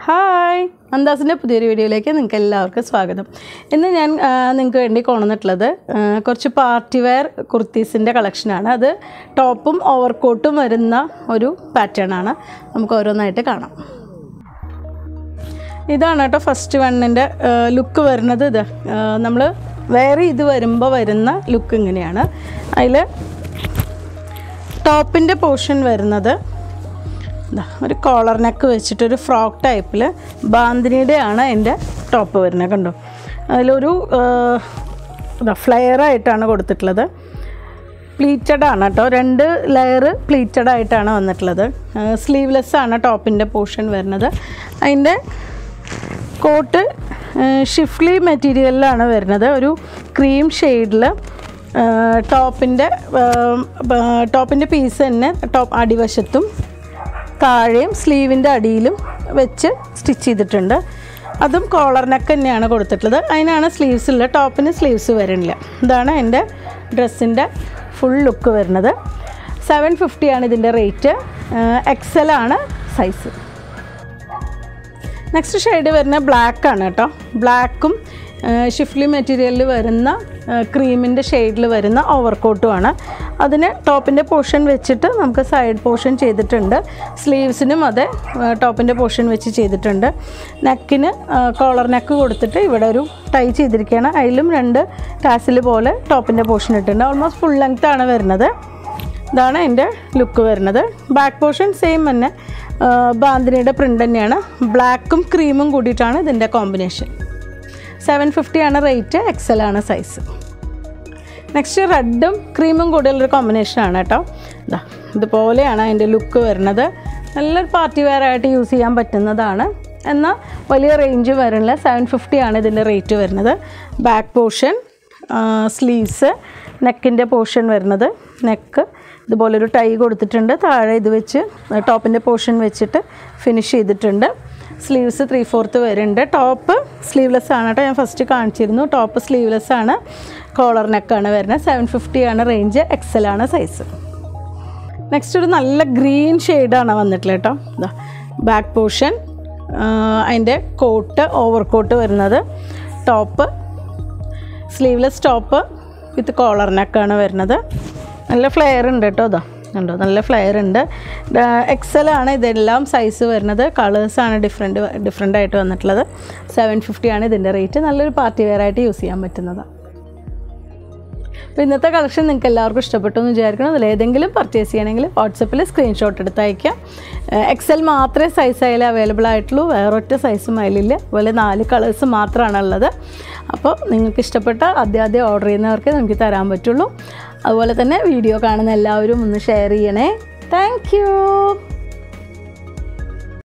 Hi, അന്താസിൻ്റെ പുതിയൊരു വീഡിയോയിലേക്ക് നിങ്ങൾക്ക് എല്ലാവർക്കും സ്വാഗതം. ഇന്ന് ഞാൻ നിങ്ങൾക്ക് വേണ്ടി കൊണ്ടുവന്നിട്ടുള്ളത് കുറച്ച് പാർട്ടി വെയർ കുർത്തീസിൻ്റെ കളക്ഷനാണ്. അത് ടോപ്പും ഓവർകോട്ടും വരുന്ന ഒരു പാറ്റേൺ ആണ്. നമുക്ക് ഓരോന്നായിട്ട് കാണാം. ഇതാണ് കേട്ടോ ഫസ്റ്റ് വണ്ണിൻ്റെ ലുക്ക് വരുന്നത്. ഇത് നമ്മൾ വെയർ ചെയ്ത് വരുമ്പോൾ വരുന്ന ലുക്ക് ഇങ്ങനെയാണ്. അതിൽ ടോപ്പിൻ്റെ പോർഷൻ വരുന്നത് ഒരു കോളർ നെക്ക് വെച്ചിട്ടൊരു ഫ്രോക്ക് ടൈപ്പിൽ ബാന്തിനിയുടെ ആണ് എൻ്റെ ടോപ്പ് വരുന്നത്. കണ്ടോ, അതിലൊരു ഫ്ലെയർ ആയിട്ടാണ് കൊടുത്തിട്ടുള്ളത്. പ്ലീറ്റഡ് ആണ് കേട്ടോ, 2 ലെയർ പ്ലീറ്റഡ് ആയിട്ടാണ് വന്നിട്ടുള്ളത്. സ്ലീവ്ലെസ് ആണ് ടോപ്പിൻ്റെ പോർഷൻ വരുന്നത്. അതിൻ്റെ കോട്ട് ഷിഫ്ലി മെറ്റീരിയലിലാണ് വരുന്നത്. ഒരു ക്രീം ഷെയ്ഡിൽ ടോപ്പിൻ്റെ പീസ് തന്നെ ടോപ്പ് അടിവശത്തും താഴെയും സ്ലീവിൻ്റെ അടിയിലും വെച്ച് സ്റ്റിച്ച് ചെയ്തിട്ടുണ്ട്. അതും കോളർ നെക്ക് തന്നെയാണ് കൊടുത്തിട്ടുള്ളത്. അതിനാണ് സ്ലീവ്സ് ഉള്ളത്. ടോപ്പിന് സ്ലീവ്സ് വരുന്നില്ല. ഇതാണ് എൻ്റെ ഡ്രസ്സിൻ്റെ ഫുൾ ലുക്ക് വരുന്നത്. 750 ആണ് ഇതിൻ്റെ റേറ്റ്. XL ആണ് സൈസ്. നെക്സ്റ്റ് ഷെയ്ഡ് വരുന്ന ബ്ലാക്ക് ആണ് കേട്ടോ. ബ്ലാക്കും ഷിഫ്ലി മെറ്റീരിയലിൽ വരുന്ന ക്രീമിൻ്റെ ഷെയ്ഡിൽ വരുന്ന ഓവർകോട്ടുമാണ്. അതിന് ടോപ്പിൻ്റെ പോർഷൻ വെച്ചിട്ട് നമുക്ക് സൈഡ് പോർഷൻ ചെയ്തിട്ടുണ്ട്. സ്ലീവ്സിനും അതെ ടോപ്പിൻ്റെ പോർഷൻ വെച്ച് ചെയ്തിട്ടുണ്ട്. നെക്കിന് കോളർ നെക്ക് കൊടുത്തിട്ട് ഇവിടെ ഒരു ടൈ ചെയ്തിരിക്കുകയാണ്. അതിലും 2 ടാസിൽ പോലെ ടോപ്പിൻ്റെ പോർഷൻ ഇട്ടിട്ടുണ്ട്. ഓൾമോസ്റ്റ് ഫുൾ ലെങ്ത് ആണ് വരുന്നത്. ഇതാണ് എൻ്റെ ലുക്ക് വരുന്നത്. ബാക്ക് പോർഷൻ സെയിം തന്നെ ബാന്തിനിയുടെ പ്രിൻ്റ് തന്നെയാണ്. ബ്ലാക്കും ക്രീമും കൂടിയിട്ടാണ് ഇതിൻ്റെ കോമ്പിനേഷൻ. 750 ആണ് റേറ്റ്. XL ആണ് സൈസ്. നെക്സ്റ്റ് റെഡും ക്രീമും കൂടിയുള്ളൊരു കോമ്പിനേഷനാണ് കേട്ടോ. ഇതുപോലെയാണ് അതിൻ്റെ ലുക്ക് വരുന്നത്. നല്ലൊരു പാർട്ടി വെയർ ആയിട്ട് യൂസ് ചെയ്യാൻ പറ്റുന്നതാണ്. എന്നാൽ വലിയ റേഞ്ച് വരുന്നില്ല. 750 ആണ് ഇതിൻ്റെ റേറ്റ് വരുന്നത്. ബാക്ക് പോർഷൻ, സ്ലീവ്സ്, നെക്കിൻ്റെ പോർഷൻ വരുന്നത്. നെക്ക് ഇതുപോലൊരു ടൈ കൊടുത്തിട്ടുണ്ട്. താഴെ ഇത് വെച്ച് ടോപ്പിൻ്റെ പോർഷൻ വെച്ചിട്ട് ഫിനിഷ് ചെയ്തിട്ടുണ്ട്. സ്ലീവ്സ് 3/4 വരുന്നുണ്ട്. ടോപ്പ് സ്ലീവ്ലെസ് ആണ് കേട്ടോ. ഞാൻ ഫസ്റ്റ് കാണിച്ചിരുന്നു. ടോപ്പ് സ്ലീവ്ലെസ് ആണ്. കോളർ നെക്കാണ് വരുന്നത്. 750 ആണ് റേഞ്ച്. XL ആണ് സൈസ്. നെക്സ്റ്റ് ഒരു നല്ല ഗ്രീൻ ഷെയ്ഡാണ് വന്നിട്ടുള്ളത് കേട്ടോ. ബാക്ക് പോർഷൻ, അതിൻ്റെ കോട്ട് ഓവർകോട്ട് വരുന്നത്. Top sleeveless top with collar നെക്കാണ് വരുന്നത്. നല്ല ഫ്ലെയർ ഉണ്ട് കേട്ടോ. ഉണ്ടോ, നല്ല ഫ്ലെയർ ഉണ്ട്. XL ആണ് ഇതെല്ലാം സൈസ് വരുന്നത്. കളേഴ്സാണ് ഡിഫറെൻ്റ് ആയിട്ട് വന്നിട്ടുള്ളത്. 750 ആണ് ഇതിൻ്റെ റേറ്റ്. നല്ലൊരു പാർട്ടി വെയർ ആയിട്ട് യൂസ് ചെയ്യാൻ പറ്റുന്നതാണ്. അപ്പോൾ ഇന്നത്തെ കളക്ഷൻ നിങ്ങൾക്ക് എല്ലാവർക്കും ഇഷ്ടപ്പെട്ടു എന്ന് വിചാരിക്കണം. അതിലേതെങ്കിലും പർച്ചേസ് ചെയ്യണമെങ്കിൽ വാട്സപ്പിൽ സ്ക്രീൻഷോട്ട് എടുത്ത് അയക്കാം. XL മാത്രമേ സൈസ് അതിൽ അവൈലബിൾ ആയിട്ടുള്ളൂ. വേറൊറ്റ സൈസും അതിലില്ല. അതുപോലെ 4 കളേഴ്സ് മാത്രമാണ് ഉള്ളത്. അപ്പോൾ നിങ്ങൾക്ക് ഇഷ്ടപ്പെട്ട ആദ്യം ഓർഡർ ചെയ്യുന്നവർക്ക് നമുക്ക് തരാൻ പറ്റുള്ളൂ. അതുപോലെ തന്നെ വീഡിയോ കാണുന്ന എല്ലാവരും ഒന്ന് ഷെയർ ചെയ്യണേ. Thank U.